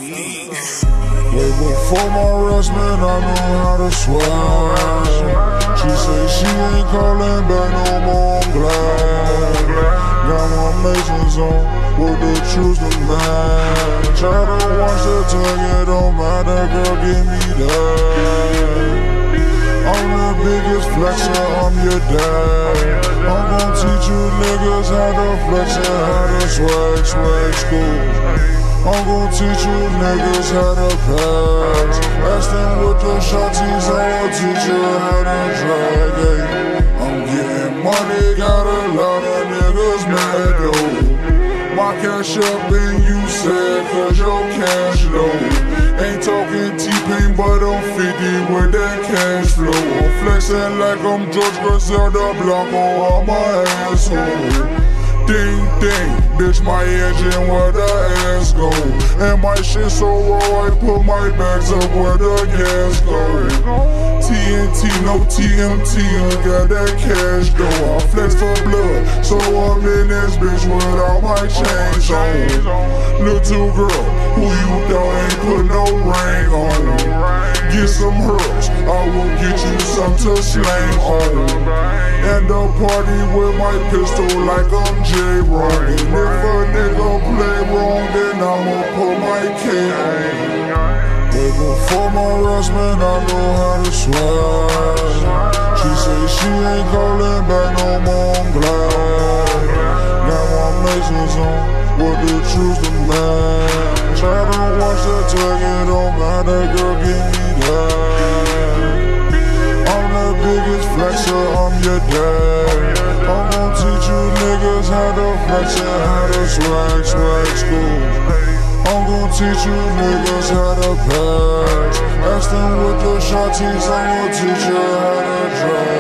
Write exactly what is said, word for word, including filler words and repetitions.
Way before my arrest, man, I know how to swag. She say she ain't calling back no more, I'm glad. Got my Masons on, with the truth to match. Try to watch the tag, it don't matter, girl, give me that. I'm the biggest flexer, I'm your dad. I'm gon' teach you niggas how to flex and how to swag, swag school. I'm gon' teach you niggas how to pass. Ask them with the shotties, I'll teach you how to drag, ay. I'm getting money, got a lot of niggas mad, though. My cash up and you sad, cause your cash low. Ain't talking T-Pain, but I'm fifty with that cash flow. I'm flexing like I'm George Griselda Blanco on my asshole. Ding ding, bitch, my engine where the ass go. And my shit so raw, I put my bags up where the gas go. T N T, no T M T, I got that cash though. I flex for blood, so I'm in this bitch without my chains on. Little girl, who you thought ain't put no ring on? Get some herbs, I will get you some to slang on. And the party with my pistol like I'm J-Rock. And if a nigga play wrong, then I'ma put my K on. Way before my arrest, man, I know how to swag. She say she ain't calling back no more, I'm glad. Got my Masons on, with the truth to match. Try to watch the tag, it don't matter, girl, give me that. I'm the biggest flexer, I'm your dad. I'm gon' teach you niggas how to flex and how to swag, swag school. I'm gon' teach you niggas how to pass. Ask them with the shotties, I'm gon' teach you how to drive.